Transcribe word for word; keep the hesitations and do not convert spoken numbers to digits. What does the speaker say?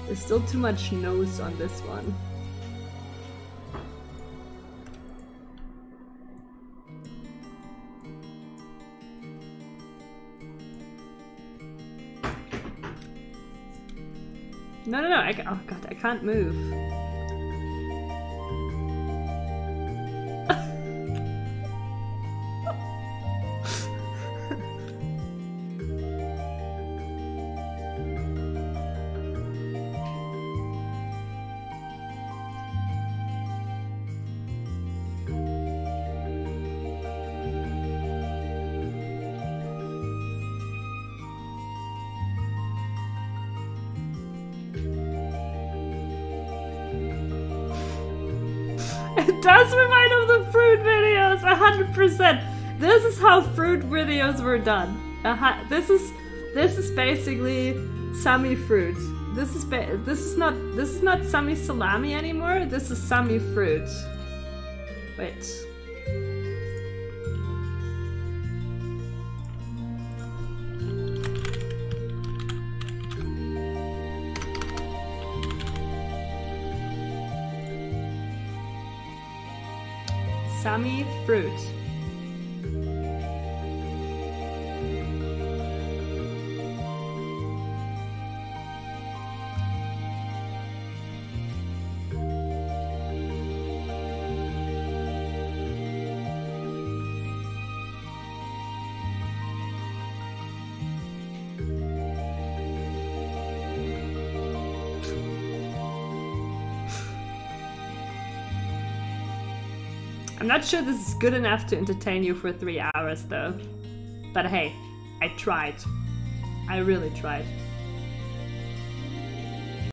There's still too much nose on this one. No, no, no, I, oh god, I can't move. It does remind of the fruit videos, a hundred percent. This is how fruit videos were done. Uh, this is this is basically SamiFruit. This is ba this is not this is not SamiSalami anymore. This is SamiFruit. Wait. SamiFruit. I'm not sure this is good enough to entertain you for three hours though. But hey, I tried. I really tried.